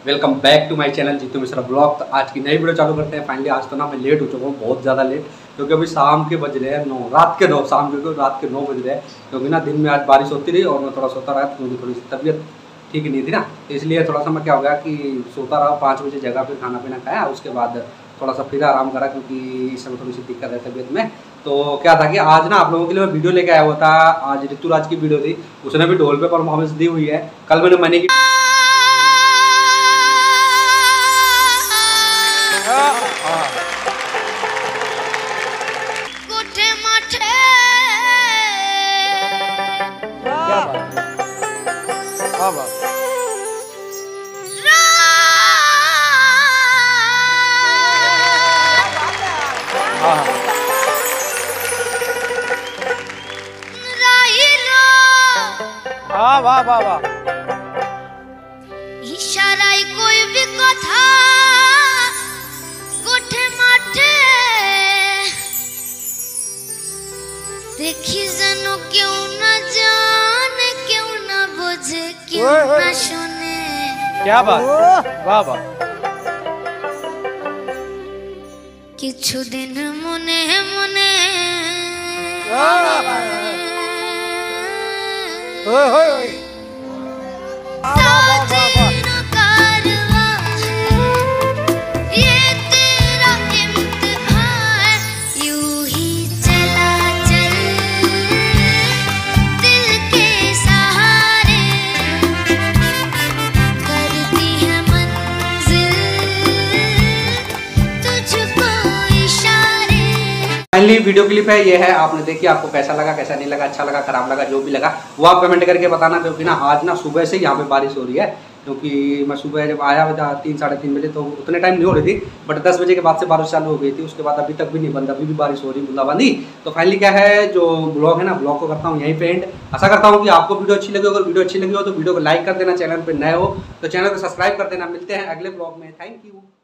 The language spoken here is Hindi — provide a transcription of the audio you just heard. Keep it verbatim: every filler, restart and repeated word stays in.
Welcome back to my channel Jitu Mishra blog. तो आज की नई वीडियो चालू करते हैं। फाइनली आज तो ना मैं लेट हो चुका हूँ, बहुत ज़्यादा लेट, क्योंकि अभी शाम के बज रहे हैं नौ, रात के नौ, शाम के रात के नौ बज रहे हैं। क्योंकि ना दिन में आज बारिश होती रही और मैं थोड़ा सोता रहा, क्योंकि थोड़ी सी तबीयत ठीक नहीं थी ना, तो इसलिए थोड़ा सा मैं क्या हो गया कि सोता रहा। पाँच बजे जगह फिर खाना पीना खाया, उसके बाद थोड़ा सा फिर आराम करा, क्योंकि इस समय थोड़ी सी दिक्कत है तबीयत में। तो क्या था कि आज ना आप लोगों के लिए मैं वीडियो लेके आया हुआ था। आज ऋतुराज की वीडियो थी, उसने भी ढोल पे परफॉर्मेंस दी हुई है। कल मैंने मनी की वाह वाह वाह इशाराय कोई भी कथा गोठे माठे देखी जनो क्यों न जाने, क्यों न बुझे, क्यों न सुने। क्या बात, वाह वाह। किछु दिन मने मने फाइनली वीडियो क्लिप है ये है, आपने देखी, आपको कैसा लगा, कैसा नहीं लगा, अच्छा लगा, खराब लगा, जो भी लगा वो आप कमेंट करके बताना। क्योंकि ना आज ना सुबह से यहाँ पे बारिश हो रही है, क्योंकि मैं सुबह जब आया था तीन साढ़े तीन बजे तो उतने टाइम नहीं हो रही थी, बट दस बजे के बाद से बारिश चालू हो गई थी। उसके बाद अभी तक भी नहीं बंद, अभी भी बारिश हो रही बूंदाबांदी। तो फाइनली क्या है, जो ब्लॉग है ना, ब्लॉग को करता हूँ यहीं पे एंड। आशा करता हूँ कि आपको वीडियो अच्छी लगी। अगर वीडियो अच्छी लगी हो तो वीडियो को लाइक कर देना, चैनल पर नए हो तो चैनल को सब्सक्राइब कर देना। मिलते हैं अगले ब्लॉग में, थैंक यू।